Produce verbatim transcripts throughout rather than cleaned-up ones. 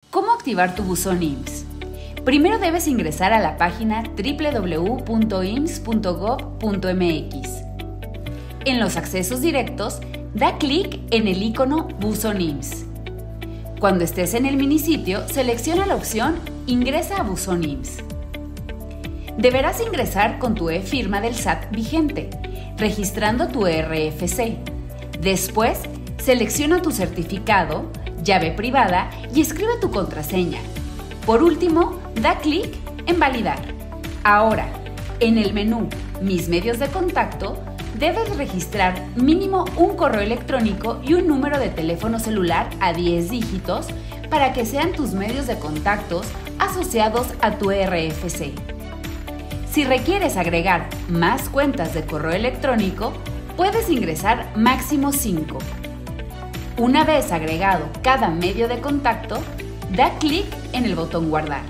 ¿Cómo activar tu buzón I M S S? Primero debes ingresar a la página doble u doble u doble u punto i m s s punto gov punto m x. En los accesos directos, da clic en el icono Buzón I M S S. Cuando estés en el minisitio, selecciona la opción Ingresa a Buzón I M S S. Deberás ingresar con tu e-firma del S A T vigente, registrando tu R F C. Después, selecciona tu certificado, llave privada y escribe tu contraseña. Por último, da clic en Validar. Ahora, en el menú Mis medios de contacto, debes registrar mínimo un correo electrónico y un número de teléfono celular a diez dígitos para que sean tus medios de contactos asociados a tu R F C. Si requieres agregar más cuentas de correo electrónico, puedes ingresar máximo cinco. Una vez agregado cada medio de contacto, da clic en el botón Guardar.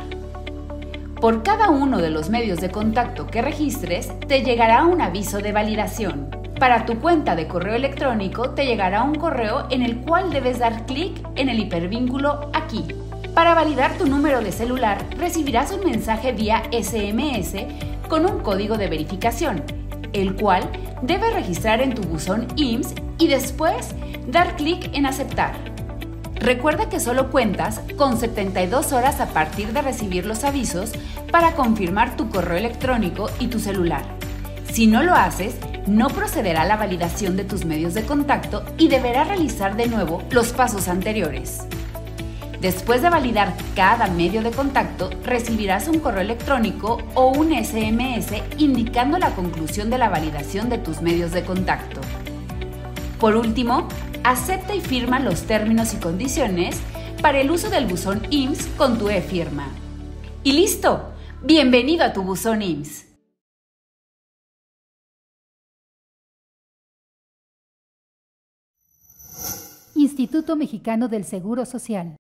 Por cada uno de los medios de contacto que registres, te llegará un aviso de validación. Para tu cuenta de correo electrónico, te llegará un correo en el cual debes dar clic en el hipervínculo aquí. Para validar tu número de celular, recibirás un mensaje vía S M S con un código de verificación, el cual debes registrar en tu buzón I M S S y después dar clic en Aceptar. Recuerda que solo cuentas con setenta y dos horas a partir de recibir los avisos para confirmar tu correo electrónico y tu celular. Si no lo haces, no procederá la validación de tus medios de contacto y deberás realizar de nuevo los pasos anteriores. Después de validar cada medio de contacto, recibirás un correo electrónico o un S M S indicando la conclusión de la validación de tus medios de contacto. Por último, acepta y firma los términos y condiciones para el uso del buzón I M S S con tu e-firma. ¡Y listo! ¡Bienvenido a tu buzón I M S S! Instituto Mexicano del Seguro Social.